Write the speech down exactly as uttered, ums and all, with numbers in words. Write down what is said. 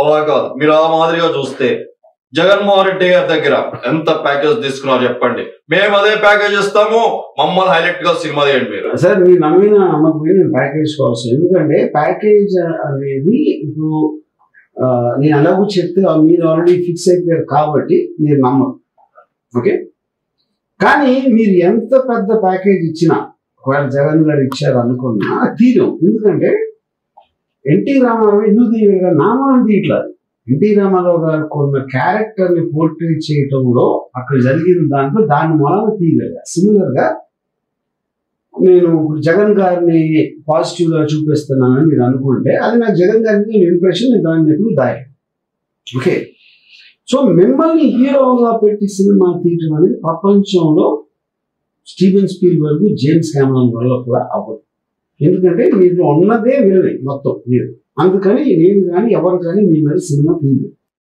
అలా కాదు, మీరు ఆ మాదిరిగా చూస్తే జగన్మోహన్ రెడ్డి గారి దగ్గర ఎంత ప్యాకేజ్ తీసుకున్నారో చెప్పండి, మేము అదే ప్యాకేజ్ ఇస్తాము, మమ్మల్ని హైలైట్ గా సినిమా తీయండి మీరు. సార్ మీరు నమ్మిన నమ్మకపోయిన నేను ప్యాకేజ్ కోసం, ఎందుకంటే ప్యాకేజ్ అనేది ఇప్పుడు నేను అలాగూ చెప్తే మీరు ఆల్రెడీ ఫిక్స్ అయిపోయారు కాబట్టి మీరు నమ్మరు. ఓకే, కానీ మీరు ఎంత పెద్ద ప్యాకేజ్ ఇచ్చినా, ఒకవేళ జగన్ గారు ఇచ్చారు అనుకున్నా తీరం. ఎందుకంటే ఎన్టీ రామారావు ఎందుకు తీయగా నామాన్ని తీయట్లేదు. ఎన్టీ రామారావు గారు కొన్న క్యారెక్టర్ ని పోర్ట్రేట్ చేయటంలో అక్కడ జరిగిన దాంట్లో దాని మూలాన తీయగా. సిమిలర్ గా నేను ఇప్పుడు జగన్ గారిని పాజిటివ్ గా చూపిస్తున్నానని మీరు అనుకుంటే అది నాకు జగన్ గారికి ఇంప్రెషన్, నేను దాన్ని చెప్పి దాయి. ఓకే, సో మిమ్మల్ని హీరోగా పెట్టి సినిమా తీయటం అనేది ప్రపంచంలో స్టీవెన్ స్పీల్బర్గ్, జేమ్స్ కెమెరాన్ వల్ల కూడా అవ్వదు. ఎందుకంటే మీరు ఉన్నదే వినలే మొత్తం మీరు, అందుకని నేను కానీ ఎవరు కానీ మీ మీద సినిమా తీయలేదు.